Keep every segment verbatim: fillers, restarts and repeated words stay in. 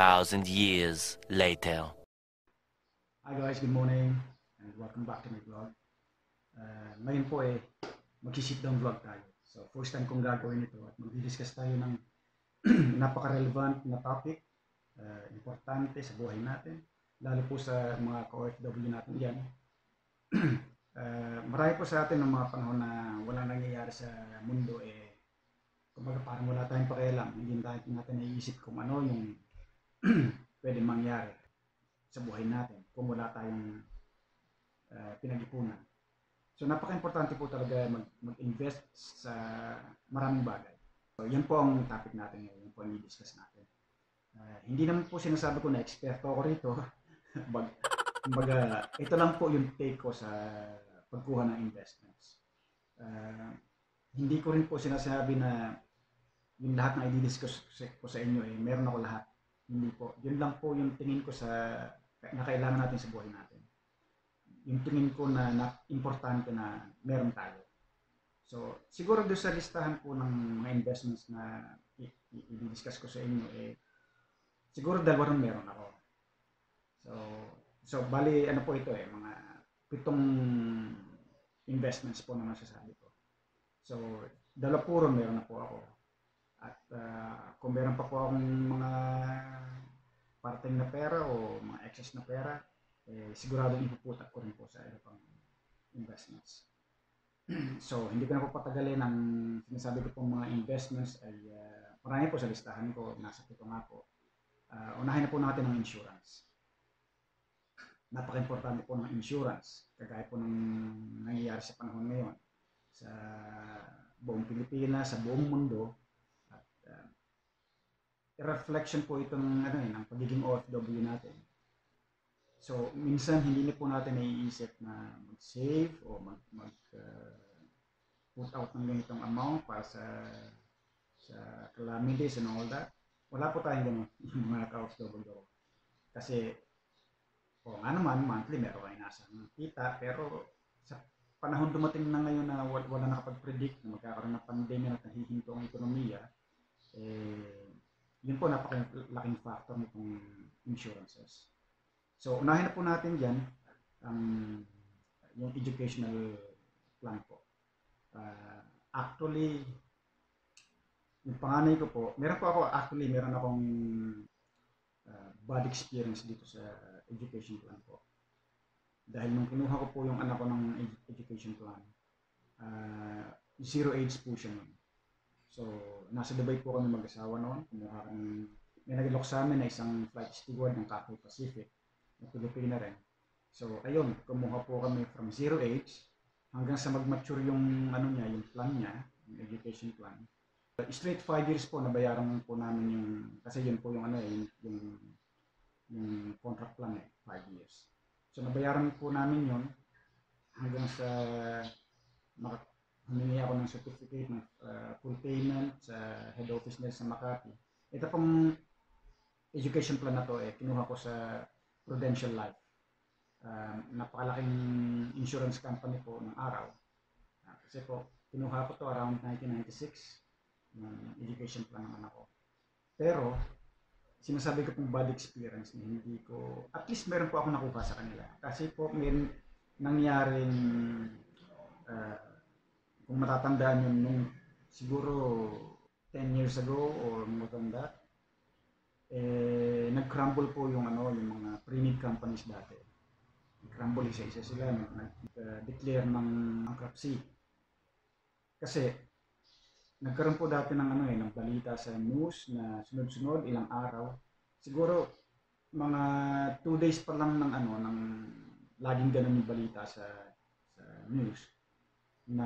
thousand years later. Hi guys, good morning and welcome back to my vlog. Uh, ngayon po eh, mag-sit down vlog tayo. So first time kong gagawin ito at mag-discuss tayo ng napaka-relevant na topic, uh, importante sa buhay natin, lalo po sa mga ka-O F W natin yan. uh, marami po sa atin ng mga panahon na walang nangyayari sa mundo eh, kumbaga parang wala tayong pakialam, hindi natin natin naiisip kung ano yung pwede mangyari sa buhay natin kung wala tayong uh, pinag-ipunan. So napaka-importante po talaga mag- mag-invest sa maraming bagay. So yan po ang topic natin ngayon, yan po ang i-discuss natin. Uh, hindi naman po sinasabi ko na eksperto ako rito. Bag- Kumbaga, ito lang po yung take ko sa pagkuha ng investments. Uh, hindi ko rin po sinasabi na yung lahat na i-discuss ko sa inyo eh, meron ako lahat. Hindi po. Yun lang po yung tingin ko sa na kailangan natin sa buhay natin. Yung tingin ko na, na importante na meron tayo. So, siguro doon sa listahan po ng mga investments na i-discuss ko sa inyo eh, siguro dalawa rin meron ako. So, so bali ano po ito eh, mga pitong investments po na masasabi ko. So, dalawa puro meron na po ako. At uh, kung meron pa po akong mga parting na pera o mga excess na pera, eh, siguradong ipuputak ko rin po sa iba pang investments. So, hindi ko na po patagalin ang sinasabi ko pong mga investments ay uh, marami po sa listahan ko, nasa pito nga po. Uh, unahin na po natin ang insurance. Napaka-importante po ng insurance, kagaya po ng nangyayari sa panahon ngayon sa buong Pilipinas, sa buong mundo. At uh, reflection po itong ano, ng pagiging O F W natin. So, minsan hindi na po natin naiisip na mag-save o mag, mag uh, put out ng ganitong amount para sa sa calamities and all that. Wala po tayong ganun, yung mga ka-O F W. Kasi, o nga naman, monthly meron kayo nasa kita, pero sa panahon dumating na ngayon na wala, wala nakapag-predict na magkakaroon ng pandemya at nahihinto ang ekonomiya, eh, yun po napakalaking factor nitong insurances. So, unahin na po natin dyan ang um, yung educational plan po. Uh, actually, yung panganay ko po, meron po ako, actually, meron akong uh, bad experience dito sa education plan po. Dahil nung kinuha ko po yung anak ko ng ed- education plan, uh, zero age po siya nun. So, nasa Dubai po kami mag-asawa noon. Kumuha kami, may nag-lock sa amin na isang flight steward ng Cathay Pacific, na Pilipina rin. So, ayun, kumuha po kami from zero age hanggang sa mag-mature yung, ano niya, yung plan niya, yung education plan. Straight five years po, nabayaran po namin yung, kasi yun po yung, ano, yung, yung, yung contract plan eh, five years. So, nabayaran po namin yun hanggang sa maka- humingi ako ng certificate ng uh, full payment sa head office nila sa Makati. Ito pong education plan na to eh, kinuha ko sa Prudential Life. Uh, napakalaking insurance company po ng araw. Uh, kasi po, kinuha ko to around nineteen ninety-six ng education plan ng anak ko. Pero, sinasabi ko pong bad experience na hindi ko, at least meron po ako nakuha sa kanila. Kasi po may nangyaring uh, kung matatandaan yun nung siguro ten years ago or more than that, eh, nag-crumble po yung ano, yung mga pre-need companies dati. Nag-crumble isa-isa sila, nag-declare ng bankruptcy. Kasi nagkaroon po dati ng ano eh, ng balita sa news na sunod-sunod ilang araw. Siguro mga two days pa lang ng ano, ng laging ganun yung balita sa sa news na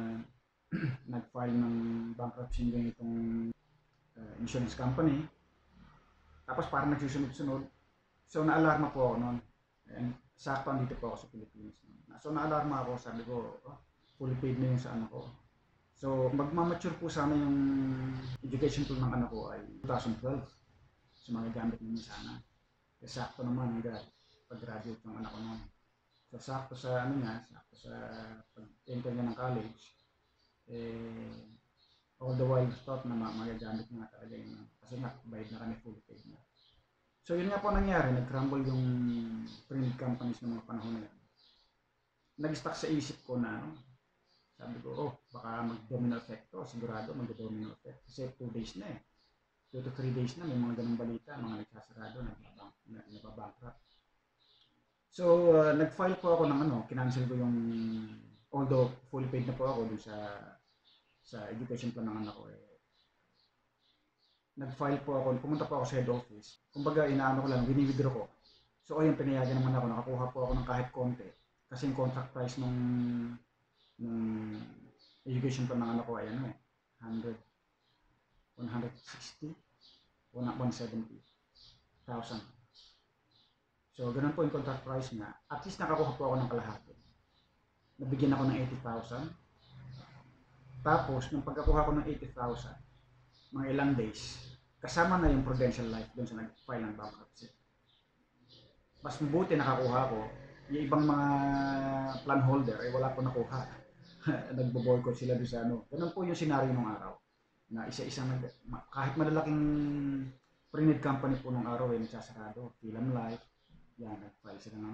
nag-file ng bankruptcy ng itong uh, insurance company. Tapos parang nagsusunod-sunod. So naalarma po ako noon. And sakto dito po ako sa Pilipinas. So naalarma ako, sabi ko, oh, fully paid na yun sa anak ko. So magmamature po sana yung education plan ng anak ko ay twenty twelve. So magagamit naman sana. Kasi sakto naman agad pag-graduate ng anak ko noon. So sakto sa ano niya, sakto sa pag-enter niya ng college, eh, all the while thought na magagamit nga talaga yun. Kasi nga, bayad na kami, fully paid na. So yun nga po nangyari, nag-crumble yung printing companies ng mga panahon na yun. Nag-stuck sa isip ko na ano, sabi ko, oh, baka mag-domino effect to, sigurado mag-domino effect. Kasi two days na eh. two to three days na, may mga ganung balita, mga nagsasarado, nagbabankrupt. So, uh, nag-file po ako ng ano, kinancel ko yung, although fully paid na po ako dun sa sa education plan ng anak ko eh. Nag-file po ako, pumunta po ako sa head office. Kumbaga, inaano ko lang, wini-withdraw ko. So, ayun, pinayagan naman ako, nakakuha po ako ng kahit konti. Kasi yung contract price nung, nung education plan ng anak ko ay ano eh, one hundred, one hundred sixty, one hundred seventy thousand. So, ganun po yung contract price niya. At least nakakuha po ako ng kalahati. Nabigyan ako ng eighty thousand. Tapos, nung pagkakuha ko ng eighty thousand, mga ilang days, kasama na yung Prudential Life doon sa nag-file ng bankruptcy. Mas mabuti nakakuha ko, yung ibang mga plan holder ay eh, wala po nakuha. Nagbo-boycott sila doon sa ano. Ganun po yung senaryo nung araw. Na isa-isang, kahit malalaking printed company po nung araw ay eh, nagsasarado. Film Life, yan, nag-file sila ng,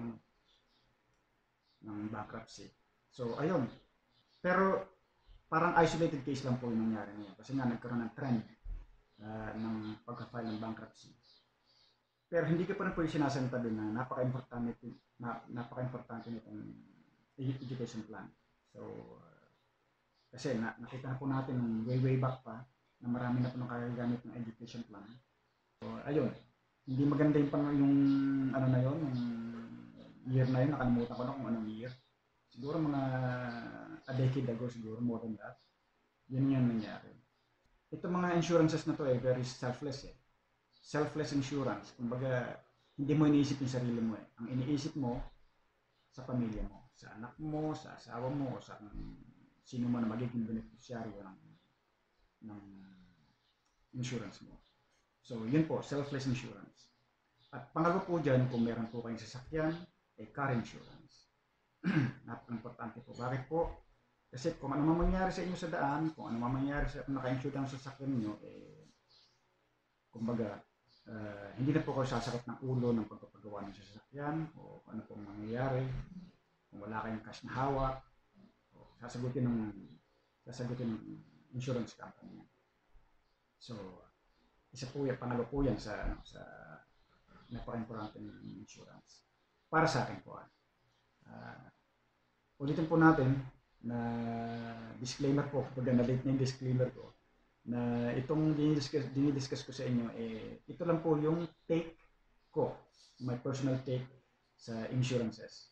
ng bankruptcy. So, ayun. Pero, parang isolated case lang po yung nangyari niya. Kasi nga, nagkaroon ng trend uh, ng pagka-file ng bankruptcy. Pero hindi ko pa rin po yung sinasabi na napaka-importante, na, napaka-importante nitong education plan. So, uh, kasi na, nakita na po natin ng way way back pa na marami na po nang kagagamit ng education plan. So, ayun. Hindi maganda yung, pang, yung ano na yun, yung year na yun, nakalimutan ko na kung anong year. Siguro mga a decade ago, siguro more than that. Yun yung nangyari. Ito mga insurances na to eh, very selfless eh. Selfless insurance. Kumbaga, hindi mo iniisip yung sarili mo eh. Ang iniisip mo, sa pamilya mo, sa anak mo, sa asawa mo, sa sino man na magiging beneficiaryo ng, ng insurance mo. So, yun po, selfless insurance. At pangalawa po dyan, kung meron po kayong sasakyan, ay car insurance. Napaka-importante po. Bakit po? Kasi kung ano man mangyari sa inyo sa daan, kung ano man mangyari sa naka-insure ang sasakyan nyo, eh, kumbaga, uh, hindi na po kayo sasakit ng ulo ng pagpapagawa ng sasakyan o kung ano pong mangyayari. Kung wala kayong cash na hawak, o sasagutin ng sasagutin ng insurance company. So, isa po yan, pangalo po yan sa, ano, sa napaka-importante ng insurance. Para sa akin po. Uh, ulitin po natin na disclaimer po, pag na-late na yung disclaimer ko, na itong dinidiscuss, dinidiscuss ko sa inyo, eh, ito lang po yung take ko, my personal take sa insurances.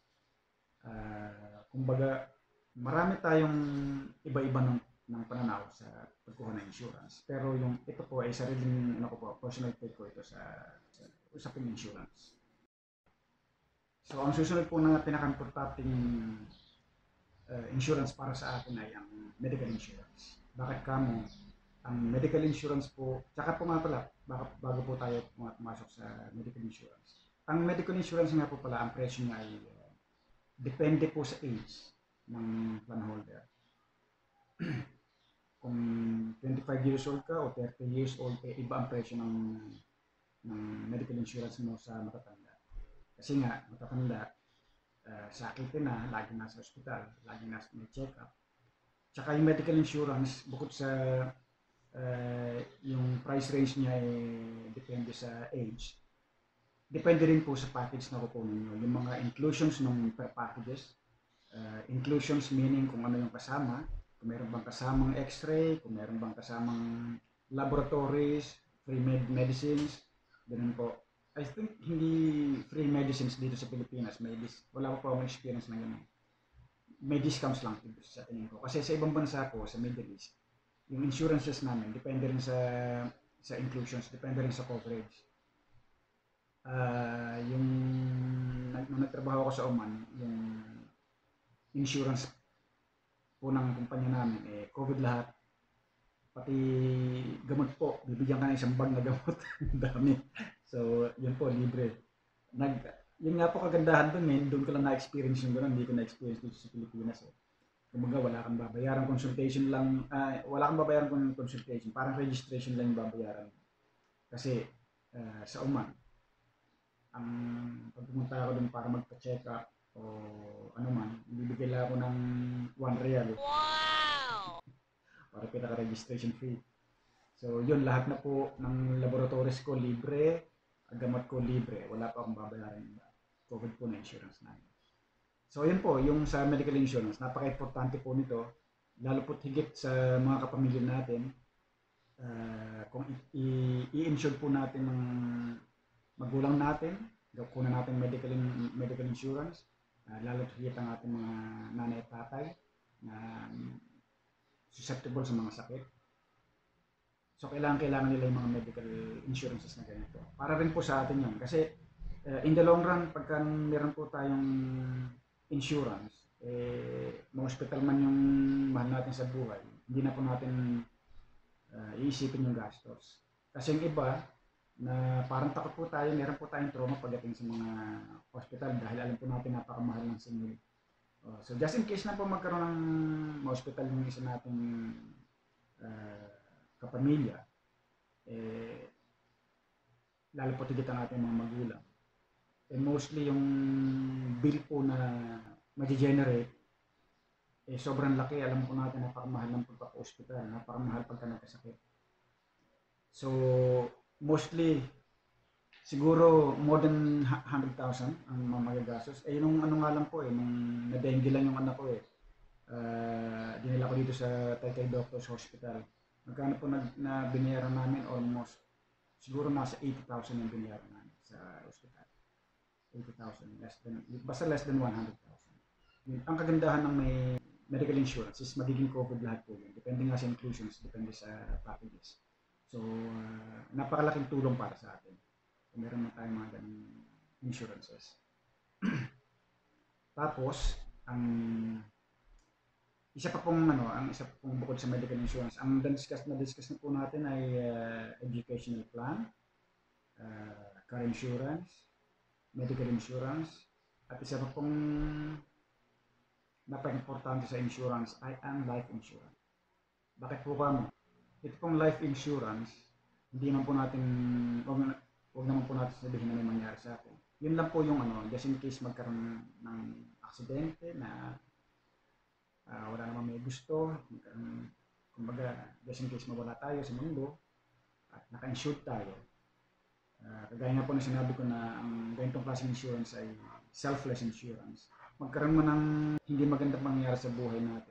Uh, kumbaga, marami tayong iba-iba ng, ng pananaw sa pagkuha ng insurance. Pero yung ito po ay sariling ano ko po, personal take ko ito sa, sa usaping insurance. So, ang susunod po na pinaka-importanting uh, insurance para sa akin ay ang medical insurance. Bakit kamo? Ang medical insurance po, tsaka po nga pala, bago po tayo pumasok sa medical insurance. Ang medical insurance nga po pala, ang presyo niya ay uh, depende po sa age ng plan holder. Kung twenty-five years old ka o thirty years old, eh, iba ang presyo ng, ng medical insurance mo sa matatanda. Kasi nga, matatanda, uh, sakitin na, lagi nasa hospital, lagi nasa may check-up. Tsaka yung medical insurance, bukod sa uh, yung price range niya ay depende sa age, depende rin po sa package na kukunin nyo. Yung mga inclusions ng per packages, uh, inclusions meaning kung ano yung kasama, kung meron bang kasamang x-ray, kung meron bang kasamang laboratories, free med medicines, ganun po. I think hindi free medicines dito sa Pilipinas, may dis- wala ko pa akong experience na ganun. May discounts lang sa tingin ko. Kasi sa ibang bansa po, sa Middle East, yung insurances namin, depende rin sa sa inclusions, depende rin sa coverage. Uh, yung nung nagtrabaho ako sa Oman, yung insurance po ng kumpanya namin, eh, COVID lahat. Pati gamot po, bibigyan ka ng isang bag na gamot. Dami. So, yun po, libre. Nag, yun nga po kagandahan doon eh, doon ko lang na-experience yung gano'n, hindi ko na-experience dito sa Pilipinas eh. Kumbaga, wala kang babayaran, consultation lang, uh, wala kang babayaran consultation, parang registration lang yung babayaran. Kasi, uh, sa Oman, ang pag pumunta ako dun para magpa-check up o ano man, bibigyan lang ako ng one real para pinaka-registration fee. So yun, lahat na po ng laboratories ko libre, ang gamot ko libre, wala pa akong babayaran ng COVID po na insurance namin. So yun po, yung sa medical insurance, napaka-importante po nito, lalo po higit sa mga kapamilya natin. Uh, kung i-insure po natin ng magulang natin, kunan natin medical, medical insurance, uh, lalo higit ang ating mga nanay at tatay na um, susceptible sa mga sakit. So kailangan kailangan nila yung mga medical insurances na ganito. Para rin po sa atin yun. Kasi uh, in the long run, pagka meron po tayong insurance, eh, ma-hospital man yung mahal natin sa buhay, hindi na po natin uh, iisipin yung gastos. Kasi yung iba, na parang takot po tayo, meron po tayong trauma pagdating sa mga hospital dahil alam po natin napakamahal ng singil. Uh, so just in case na po magkaroon ng hospital yung isa nating uh, kapamilya, eh, lalo po tigit ang ating mga magulang. And mostly yung bill po na ma-generate, eh, sobrang laki. Alam po natin napakamahal ng pagpapa-hospital, napakamahal pagka nagkasakit. So, mostly, siguro more than one hundred thousand ang mga magagastos. Eh, nung ano nga lang po eh, nung na-dengue lang yung anak ko eh, uh, dinala ko dito sa Taytay Doctors Hospital. Magkano po na, na binayaran namin? Almost, siguro nasa eighty thousand yung binayaran namin sa hospital. eighty thousand, less than, basta less than one hundred thousand. Ang kagandahan ng may medical insurance is magiging covered lahat po yun. Depende nga sa inclusions, depende sa packages. So, uh, napakalaking tulong para sa atin. So, meron na tayong mga ganung insurances. Tapos, ang isa pa pong ano, ang isa pa pong bukod sa medical insurance, ang na-discuss na discuss na po natin ay uh, educational plan, uh, car insurance, medical insurance, at isa pa pong napaka-importante sa insurance ay ang life insurance. Bakit po ba mo? Ito pong life insurance, hindi naman po natin, huwag, huwag naman po natin sabihin na may mangyari sa atin. Yun lang po yung ano, just in case magkaroon ng aksidente na uh, wala naman may gusto, magkaroon, kumbaga, just in case mawala tayo sa mundo at naka-insured tayo. Uh, kagaya nga po na sinabi ko na ang ganitong klaseng insurance ay selfless insurance. Magkaroon mo ng hindi magandang mangyayari sa buhay natin,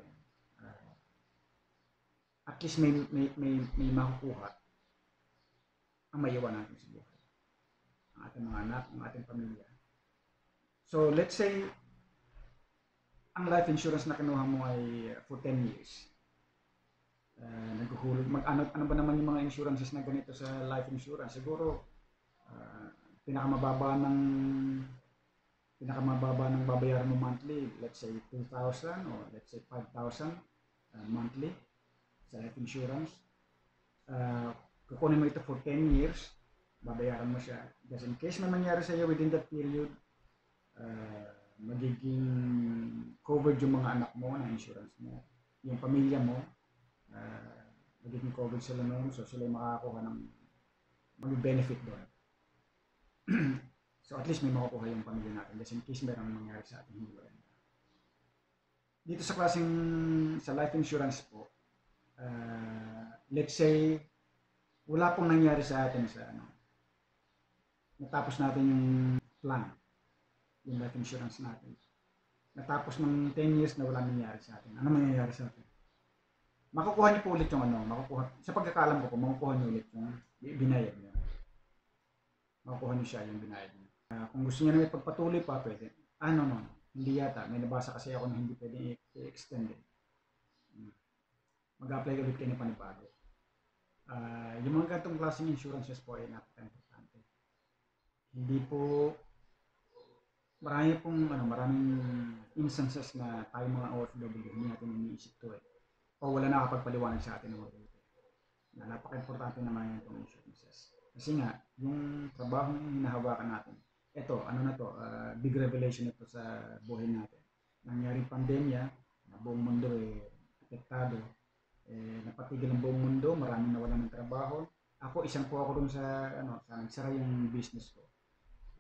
at least may, may, may, may makukuha ang maiwan natin sa buhay. Ang ating mga anak, ang ating pamilya. So, let's say, ang life insurance na kinuha mo ay for ten years. Uh, naghuhulog, mag, ano, ano ba naman yung mga insurances na ganito sa life insurance? Siguro, uh, pinakamababa ng pinakamababa ng babayaran mo monthly, let's say two thousand or let's say five thousand uh, monthly sa life insurance. Uh, kukunin mo ito for ten years, babayaran mo siya. Just in case may mangyari sa iyo within that period, uh, magiging covered yung mga anak mo na insurance mo. Yung pamilya mo, uh, magiging covered sila noon, so sila makakakuha ng mag-benefit doon. So at least may makukuha yung pamilya natin just in case mayroong mangyari sa ating hindi. Dito sa klaseng sa life insurance po, Uh, let's say wala pong nangyari sa atin sa ano, natapos natin yung plan, yung life insurance natin, natapos ng ten years na wala nangyari sa atin, ano mangyayari sa atin? Makukuha niyo po ulit yung ano, makukuha, sa pagkakalam ko po, makukuha niyo ulit yung binayad niyo, makukuha niyo siya yung binayad niyo. Uh, kung gusto niyo na may pagpatuloy pa, pwede. Ah, no, no, hindi yata, may nabasa kasi ako na hindi pwede i-extend it. Hmm. Mag-apply ulit kayo ng panibago. Uh, yung mga ganitong klaseng insurances po ay napaka-importante. Hindi po, marami pong, ano, maraming instances na tayo mga O F W, hindi natin iniisip to eh. O wala nakapagpaliwanag sa atin ng mabuti. Na napaka-importante naman yung insurances. Kasi nga, yung trabaho yung hinahawakan natin, ito, ano na to, uh, big revelation ito sa buhay natin. Nangyaring pandemya, na buong mundo eh, apektado. Eh, napatigil ang buong mundo, maraming nawalan ng trabaho. Ako, isang po ako dun sa, ano, sa nagsara yung business ko. Uh,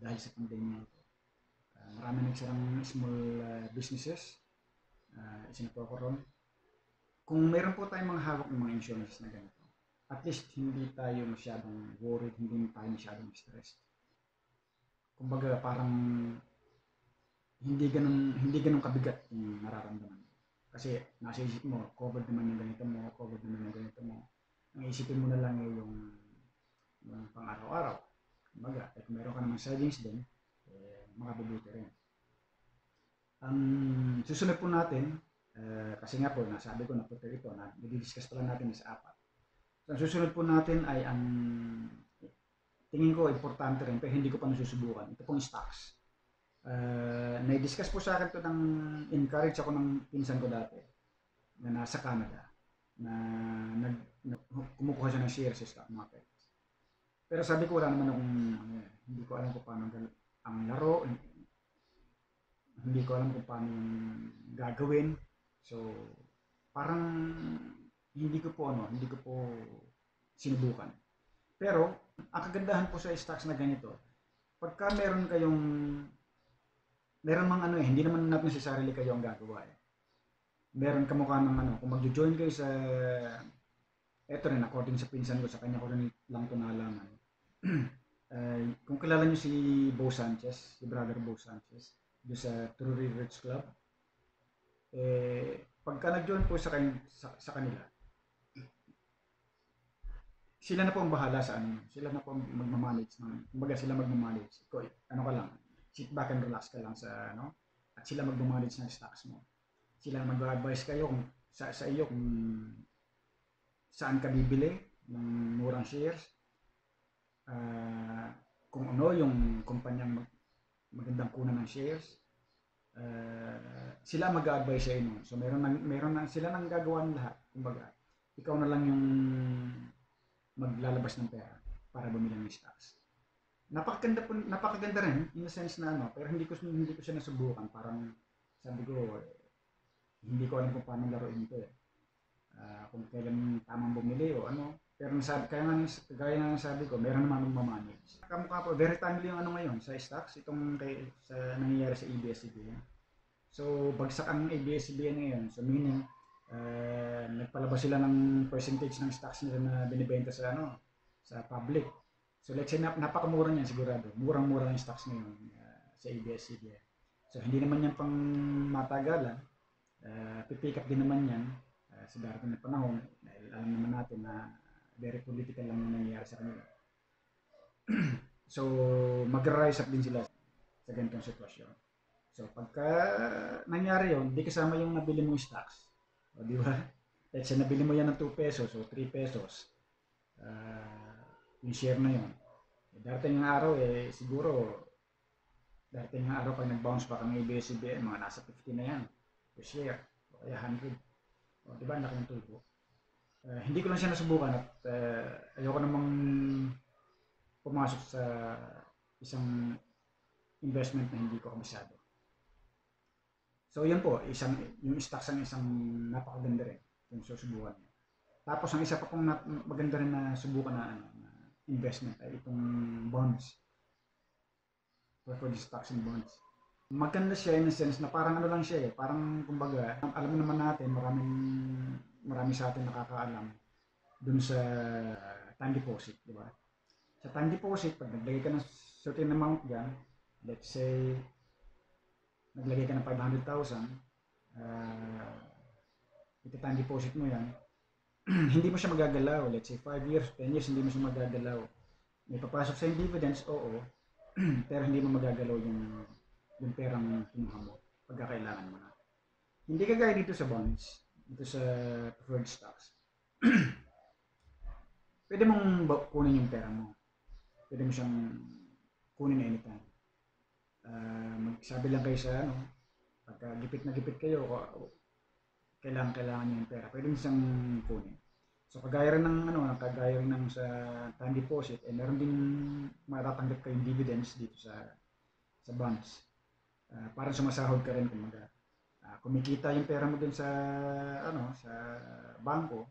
dahil sa pandemya ito. Uh, marami nagsarang small uh, businesses, uh, isinapo ko ron. Kung meron po tayong mga hawak ng mga insurance na ganito, at least hindi tayo masyadong worried, hindi tayo masyadong stressed. Kumbaga parang hindi ganun hindi ganun kabigat yung nararamdaman mo. Kasi nasa isip mo, covered naman yung ganito mo, covered naman yung ganito mo. Ang isipin mo na lang ay yung, yung pang araw-araw. Kumbaga, eh, kung meron ka naman savings din, eh, makabubuti rin. Ang susunod po natin, uh, kasi nga po, nasabi ko na po ito, na nadi-discuss pa lang natin sa apat. So, ang susunod po natin ay ang tingin ko importante rin, pero hindi ko pa nasusubukan. Ito pong stocks. Uh, na-discuss po sa akin ito ng encourage ako ng pinsan ko dati na nasa Canada na nag, nag kumukuha siya ng shares sa stock market. Pero sabi ko wala naman akong ano, hindi ko alam kung paano ang laro, hindi ko alam kung paano yung gagawin. So parang hindi ko po ano, hindi ko po sinubukan. Pero ang kagandahan po sa stocks na ganito, pagka meron kayong meron mang ano eh, hindi naman natin sa sarili kayo ang gagawa eh. Meron kamukha ng ano, kung mag-join kayo sa, eto rin, according sa pinsan ko, sa kanya ko rin lang ito nalaman. uh, kung kilala nyo si Bo Sanchez, si brother Bo Sanchez, doon sa True Rich Club, eh, pagka nag-join po sa, kan sa, sa kanila, sila na po ang bahala sa ano, sila na po ang magmamanage ng, kumbaga sila magmamanage. Ikaw, ano ka lang, sit back and relax ka lang sa ano, at sila magmamanage ng stocks mo. Sila mag-advise kayo kung sa, sa iyo kung saan ka bibili ng murang shares, uh, kung ano yung kumpanyang mag, magandang kunan ng shares, uh, sila mag-advise sa inyo. So meron nang meron na sila nang gagawa ng lahat. Kumbaga, ikaw na lang yung maglalabas ng pera para bumili ng stocks. Napakaganda po, napakaganda rin in the sense na ano, pero hindi ko hindi ko siya nasubukan. Parang sabi ko eh, hindi ko alam kung paano laruin ito eh. Uh, kung kailan tamang bumili o ano. Pero nasabi, kaya nga kaya nga sabi ko, meron naman magmamanage. Kamukha po, very timely yung ano ngayon sa stocks, itong kay, sa nangyayari sa A B S C B N. So bagsak ang A B S C B N ngayon. So meaning uh, nagpalabas sila ng percentage ng stocks nila na binibenta sa ano, sa public. So let's say nap napakamura niyan sigurado. Murang-mura yung stocks ngayon uh, sa A B S C B N. So hindi naman yan pang matagalan. Uh, pipick up din naman yan uh, sa darating na panahon. Dahil alam naman natin na very political lang yung nangyayari sa kanila. So mag-rise up din sila sa ganitong sitwasyon. So pagka nangyari yun, di kasama yung nabili mong stocks. O di ba? Let's say nabili mo yan ng two pesos o three pesos. Uh, yung share na yun. E, darating ng araw, eh, siguro, darating ng araw pag nag-bounce back ang A B S C B N, mga nasa fifty na yan, per share, o kaya one hundred. O, diba, laki ng tubo. Uh, hindi ko lang siya nasubukan at uh, ayoko namang pumasok sa isang investment na hindi ko kabisado. So, yan po, isang, yung stocks ang isang napakaganda rin kung susubukan niyo. Tapos, ang isa pa pong maganda rin na subukan na ano, investment ay itong bonds, for the stocks and bonds. Maganda siya in a sense na parang ano lang siya eh, parang kumbaga, alam naman natin, maraming marami sa atin nakakaalam dun sa time deposit, di ba? Sa time deposit, pag naglagay ka ng certain amount dyan, let's say, naglagay ka ng five hundred thousand, uh, ito time deposit mo yan, hindi mo siya magagalaw. Let's say five years, ten years, hindi mo siya magagalaw. May papasok sa yung dividends, oo. Pero hindi mo magagalaw yung, yung perang kinuha mo pagkakailangan mo na. Hindi kagaya dito sa bonds, dito sa preferred stocks. Pwede mong kunin yung pera mo. Pwede mo siyang kunin anytime. Uh, magsabi lang kayo sa ano, pagka gipit na gipit kayo, kailangan kailangan niyo yung pera. Pwede mo siyang kunin. So kagaya rin ng ano, kagaya rin ng sa time deposit, eh meron din matatanggap kayong dividends dito sa sa bonds. Uh, parang sumasahod ka rin kumaga. Uh, kumikita yung pera mo dun sa ano, sa bangko,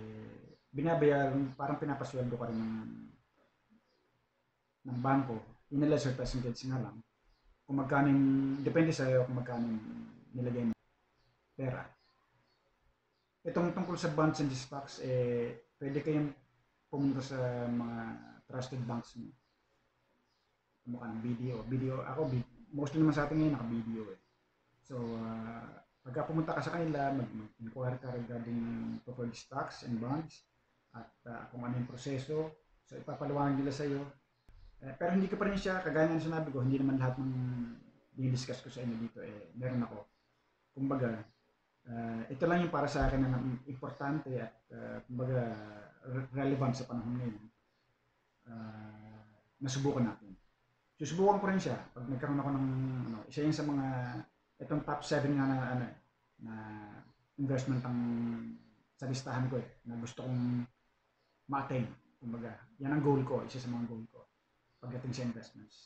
eh binabayaran, parang pinapasweldo ka rin ng ng bangko in a lesser percentage nga lang, kung magkano yung, depende sa'yo kung magkano yung nilagay mo pera. Itong tungkol sa bonds and stocks, eh, pwede kayong pumunta sa mga trusted banks mo. Mukha ng video. Video, ako, mostly naman sa atin ngayon, naka-video eh. So, uh, pagka pumunta ka sa kanila, mag-inquire ka regarding preferred stocks and bonds, at uh, kung ano yung proseso, so ipapaliwanag nila sa'yo. Eh, pero hindi ko pa rin siya, kagaya ng sinabi ko, hindi naman lahat ng dinidiscuss ko sa inyo dito, eh, meron ako. Kumbaga, Uh, ito lang yung para sa akin na importante at uh, kumbaga relevant sa panahon ngayon. Uh, nasubukan natin. Susubukan ko rin siya pag nagkaroon ako ng ano, isa yun sa mga itong top seven nga na ano na investment ang sa listahan ko eh na gusto kong ma-attain. Kumbaga, yan ang goal ko, isa sa mga goal ko pagdating sa investments.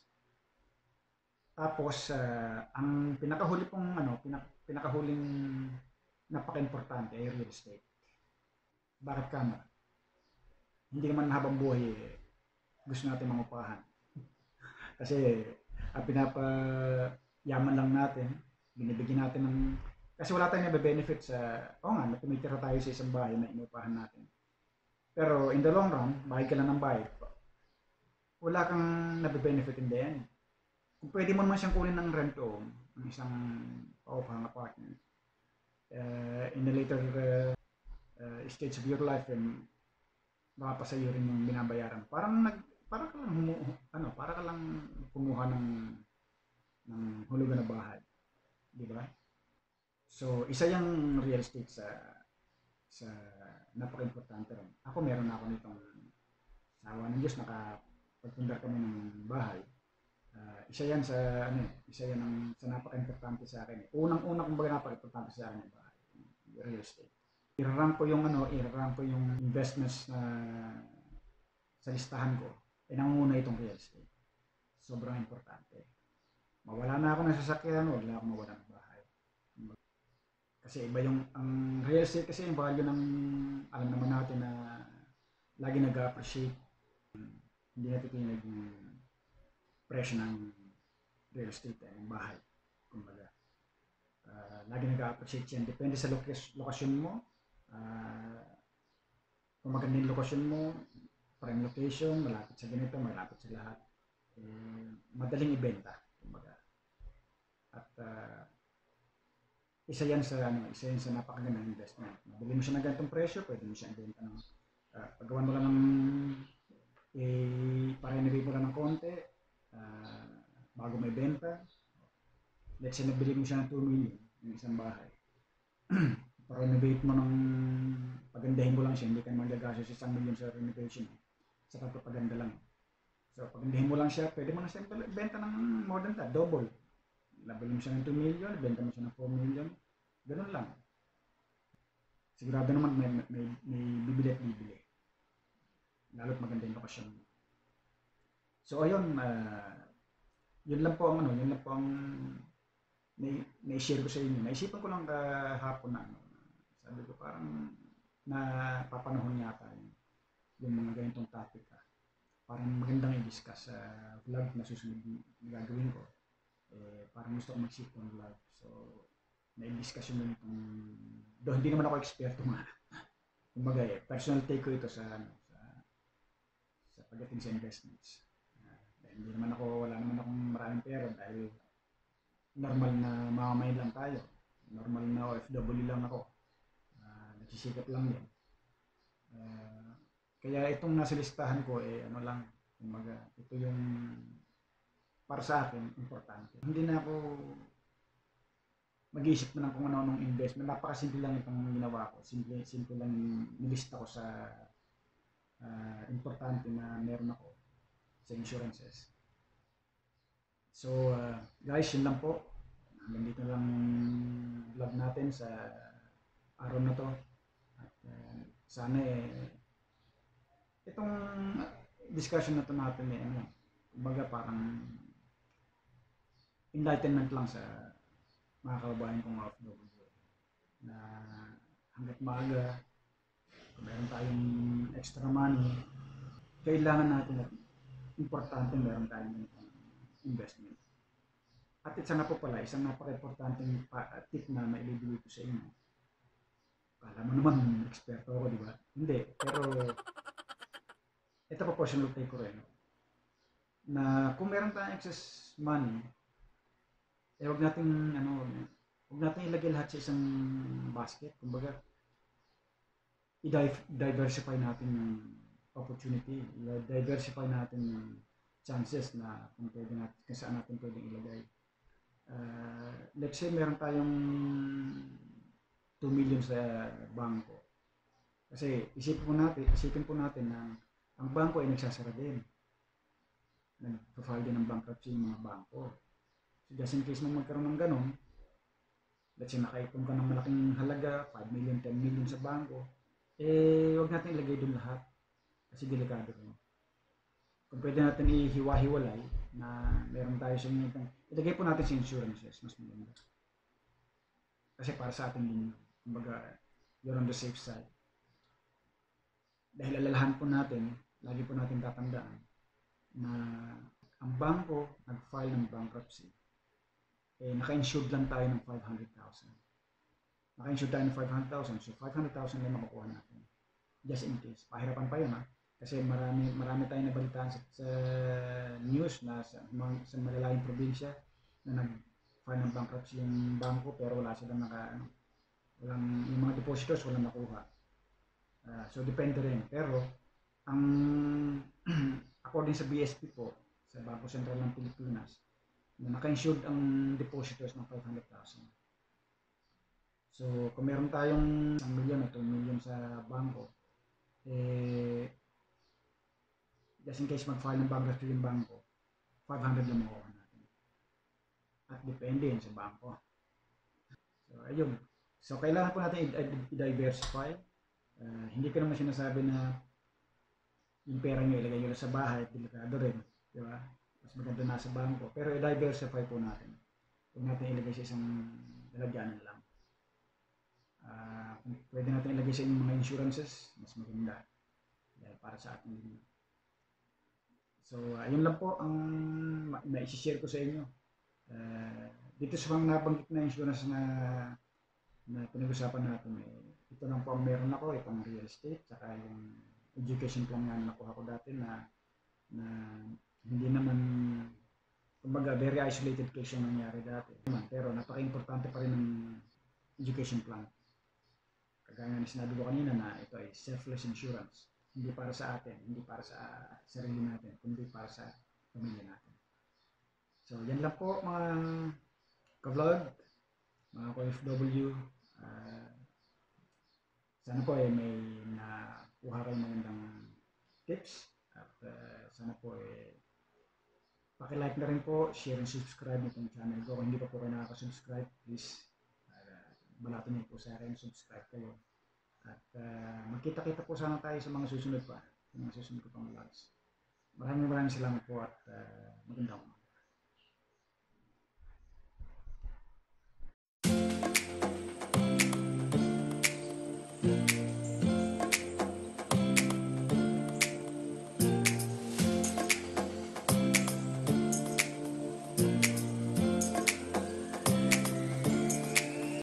Tapos uh, ang pinakahuli pong ano, pinak pinakahuling napaka-importante ay real estate. Bakit kama? Hindi naman habang buhay eh, gusto natin mangupahan. Kasi ang pinapayaman lang natin, binibigyan natin ng, kasi wala tayong nabe-benefit sa, oo nga, tumitira tayo sa isang bahay na inupahan natin. Pero in the long run, bahay ka lang ng bahay, wala kang nabe-benefit in the end. Kung pwede mo naman siyang kunin ng rent o ng isang paupahang apartment, uh, in the later uh, uh, stage of your life, and baka pa sa'yo rin yung binabayaran. Parang nag, para ka lang humu, ano, para ka lang kumuha ng ng hulugan na bahay, di ba? So isa yung real estate sa sa napaka-importante rin. Ako meron na ako nitong sa awa ng Diyos, nakapagpundar kami ng bahay. Uh, isa yan sa ano, isa yan ang sa napaka-importante sa akin. Unang-una kumbaga napaka-importante sa akin yung bahay, real estate. I-rank ko yung ano, i-rank ko yung investments na sa listahan ko. Eh nanguna itong real estate. Sobrang importante. Mawala na ako ng sasakyan, wag na ako mawala ng bahay. Kasi iba yung ang real estate kasi yung value ng alam naman natin na lagi nag-appreciate. Hindi natitinig yung presyo ng real estate eh, ng bahay. Kumbaga, uh, lagi nag-appreciate yan. Depende sa lokasyon mo. Uh, kung maganda yung lokasyon mo, prime location, malapit sa ganito, malapit sa lahat, eh, madaling ibenta. Kumbaga. At uh, isa yan sa ano, isa yan sa napakagandang investment. Mabili mo siya ng ganitong presyo, pwede mo siya ibenta ng uh, paggawan mo lang ng eh, pa-renovate mo lang ng konti, uh, bago may benta. Let's say nabili mo siya ng two million ng isang bahay. Pa-renovate mo ng pagandahin mo lang siya, hindi ka magagastos sa isang million sa renovation, sa pagpapaganda lang. So pagandahin mo lang siya, pwede mo na siya benta ng more than that, double. Nabili mo siya ng two million, benta mo siya ng four million, ganun lang. Sigurado naman may, may, may bibili at bibili. Lalo't maganda yung lokasyon. So ayun, uh, yun lang po ang ano, yun lang po ang na-share ko sa inyo. Naisipan ko lang kahapon na ano, sabi ko parang napapanahon yata yung, yung mga ganitong topic. Ah. Parang magandang i-discuss sa uh, vlog na susunod na gagawin ko. Eh, parang gusto ko mag-ship ng vlog. So, na-discuss yun itong, do hindi naman ako eksperto nga. Kumbaga eh, personal take ko ito sa, ano, sa, sa pagdating sa investments. Uh, hindi naman ako, wala naman akong maraming pera dahil normal na mamamayin lang tayo. Normal na O F W lang ako. Uh, nagsisikap lang din. Uh, kaya itong nasa listahan ko, eh, ano lang, kumbaga, ito yung para sa akin, importante. Hindi na ako mag-iisip na lang kung ano-anong investment. Napakasimple lang itong ginawa ko. Simple, simple lang nilista ko sa uh, importante na meron ako sa insurances. So, uh, guys, yun lang po. Hanggang dito lang vlog natin sa araw na to. At uh, sana eh, itong discussion na to natin eh, ano, kumbaga parang enlightenment lang sa mga kababayan kong O F W na hanggat maaga kung meron tayong extra money, kailangan natin at importante meron tayong investment. At isa nga po pala, isang napaka-importanteng tip na maibibigay ko sa inyo. Kala mo naman, eksperto ako, di ba? Hindi. Pero, ito po personal take ko rin. Na kung meron tayong excess money, eh wag nating, ano, wag nating ilagay lahat sa isang basket. Kumbaga, i-diversify natin yung opportunity, i-diversify natin yung chances na kung pwede natin, kung saan natin pwedeng ilagay. Uh, let's say meron tayong two million sa bangko. Kasi isipin po natin, isipin po natin na ang bangko ay nagsasara din. Nag-file din ng bankruptcy yung mga bangko. So just in case mo magkaroon ng ganun, let's say nakaipon ka ng malaking halaga, five million, ten million sa bangko, eh huwag natin ilagay doon lahat. Kasi delikado rin. Kung pwede natin ihiwa-hiwalay na meron tayo sa inyo, ilagay po natin sa insurances, mas maganda. Kasi para sa atin din, kumbaga, you're on the safe side. Dahil alalahan po natin, lagi po natin tatandaan na ang bangko nag-file ng bankruptcy, eh naka-insured lang tayo ng five hundred thousand. Naka-insured tayo ng five hundred thousand, so five hundred thousand lang makukuha natin. Just in case. Pahirapan pa yun ha. Kasi marami marami tayong nabalitaan sa, sa news na sa, sa malalayong probinsya na nag-file ng bankruptcy yung bangko pero wala silang naka, ano, walang, yung mga depositors walang nakuha. Uh, so depende rin. Pero ang according sa B S P po, sa Bangko Sentral ng Pilipinas, na naka-insured ang depositors ng five hundred thousand. So kung meron tayong one million o two million sa bangko, eh just in case mag-file ng bankruptcy yung bangko, five hundred lang makuha natin. At depende yun sa bangko. So, ayun. So, kailangan po natin i-diversify. Uh, hindi ko naman sinasabi na yung pera nyo ilagay nyo sa bahay, delikado rin. Di ba? Mas maganda na sa bangko. Pero i-diversify po natin. Huwag natin ilagay sa isang lalagyanan lang. Uh, kung pwede natin ilagay sa inyong mga insurances, mas maganda. Dahil para sa ating din. So, ayun lang po ang na-share ko sa inyo. Uh, dito sa mga nabanggit na insurance na na pinag-usapan natin, eh, ito lang po ang meron ako, itong real estate, saka yung education plan nga na nakuha ko dati na, na hindi naman, kumbaga, very isolated case yung nangyari dati. Pero napaka-importante pa rin ng education plan. Kagaya na sinabi ko kanina na ito ay selfless insurance. Hindi para sa atin, hindi para sa sarili natin, kundi para sa pamilya natin. So, yan lang po mga ka-vlog, mga K F W. Uh, sana po eh, may nakuha kayong magandang tips. At uh, sana po eh, paki-like na rin po, share and subscribe nitong channel ko. Kung hindi pa po kayo nakaka-subscribe, please, uh, balatin niyo po sa akin, subscribe kayo. At uh, magkita-kita po sana tayo sa mga susunod pa, sa mga susunod ko pang vlogs. Maraming maraming salamat po at uh, magandang